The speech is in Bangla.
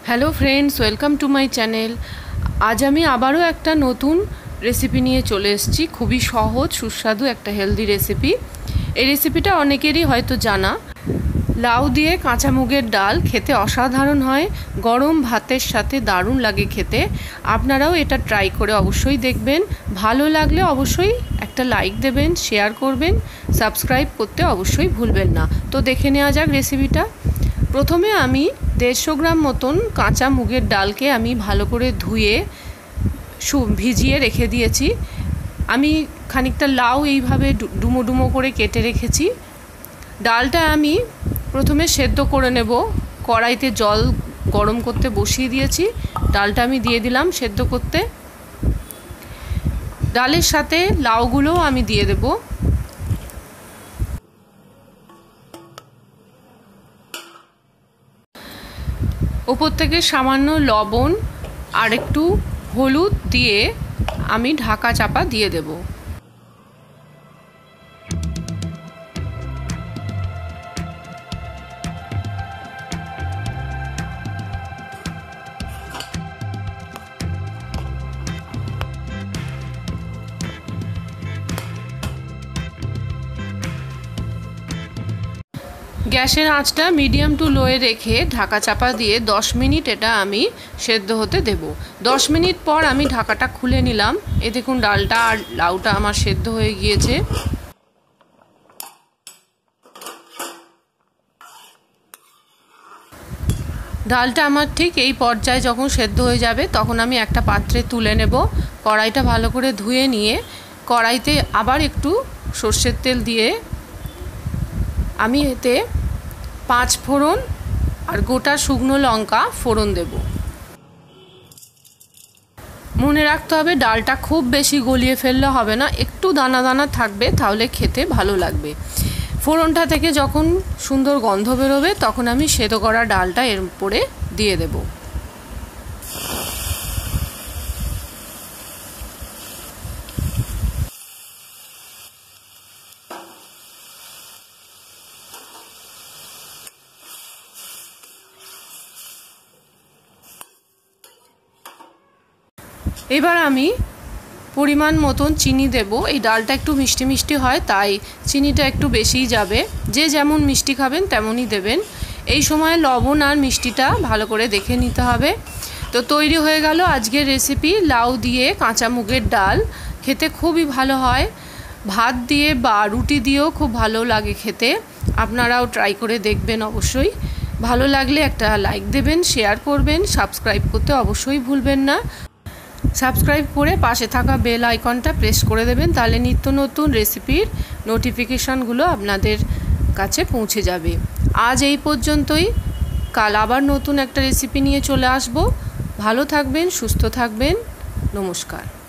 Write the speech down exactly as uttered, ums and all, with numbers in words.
Hello friends, welcome to my channel. আজ আমি আবারও একটা নতুন রেসিপি নিয়ে চলে এসেছি। খুবই সহজ সুস্বাদু একটা হেলদি রেসিপি। এই রেসিপিটা অনেকেরই হয়তো জানা। লাউ দিয়ে কাঁচা মুগের ডাল খেতে অসাধারণ হয়, গরম ভাতের সাথে দারুণ লাগে খেতে। আপনারাও এটা ট্রাই করে অবশ্যই দেখবেন। ভালো লাগলে অবশ্যই একটা লাইক দেবেন, শেয়ার করবেন, সাবস্ক্রাইব করতে অবশ্যই ভুলবেন না। তো দেখে নেওয়া যাক রেসিপিটা। প্রথমে আমি দেড়শো গ্রাম মতন কাঁচা মুগের ডালকে আমি ভালো করে ধুয়ে ভিজিয়ে রেখে দিয়েছি। আমি খানিকটা লাউ এইভাবে ডুমো ডুমো করে কেটে রেখেছি। ডালটা আমি প্রথমে সেদ্ধ করে নেব। কড়াইতে জল গরম করতে বসিয়ে দিয়েছি। ডালটা আমি দিয়ে দিলাম সেদ্ধ করতে। ডালের সাথে লাউগুলোও আমি দিয়ে দেব। উপর থেকে সামান্য লবণ আর একটু হলুদ দিয়ে আমি ঢাকা চাপা দিয়ে দেব। গ্যাসের আঁচটা মিডিয়াম টু লোয়ে রেখে ঢাকা চাপা দিয়ে দশ মিনিট এটা আমি সেদ্ধ হতে দেব। দশ মিনিট পর আমি ঢাকাটা খুলে নিলাম। এ দেখুন ডালটা আর লাউটা আমার সেদ্ধ হয়ে গিয়েছে। ডালটা আমার ঠিক এই পর্যায়ে যখন সেদ্ধ হয়ে যাবে তখন আমি একটা পাত্রে তুলে নেব। কড়াইটা ভালো করে ধুয়ে নিয়ে কড়াইতে আবার একটু সর্ষের তেল দিয়ে আমি এতে পাঁচ ফোড়ন আর গোটা শুকনো লঙ্কা ফোড়ন দেব। মনে রাখতে হবে ডালটা খুব বেশি গলিয়ে ফেললে হবে না, একটু দানা দানা থাকবে, তাহলে খেতে ভালো লাগবে। ফোড়নটা থেকে যখন সুন্দর গন্ধ বেরোবে তখন আমি সেদ্ধ করা ডালটা এর উপরে দিয়ে দেব। এবার আমি পরিমাণ মতন চিনি দেব। এই ডালটা একটু মিষ্টি মিষ্টি হয়, তাই চিনিটা একটু বেশিই যাবে। যে যেমন মিষ্টি খাবেন তেমনই দেবেন। এই সময় লবণ আর মিষ্টিটা ভালো করে দেখে নিতে হবে। তো তৈরি হয়ে গেল আজকের রেসিপি, লাউ দিয়ে কাঁচা মুগের ডাল। খেতে খুবই ভালো হয়, ভাত দিয়ে বা রুটি দিয়েও খুব ভালো লাগে খেতে। আপনারাও ট্রাই করে দেখবেন অবশ্যই। ভালো লাগলে একটা লাইক দেবেন, শেয়ার করবেন, সাবস্ক্রাইব করতে অবশ্যই ভুলবেন না। সাবস্ক্রাইব করে পাশে থাকা বেল আইকনটা প্রেস করে দেবেন, তাহলে নিত্য নতুন রেসিপির নোটিফিকেশানগুলো আপনাদের কাছে পৌঁছে যাবে। আজ এই পর্যন্তই। কাল আবার নতুন একটা রেসিপি নিয়ে চলে আসব। ভালো থাকবেন, সুস্থ থাকবেন। নমস্কার।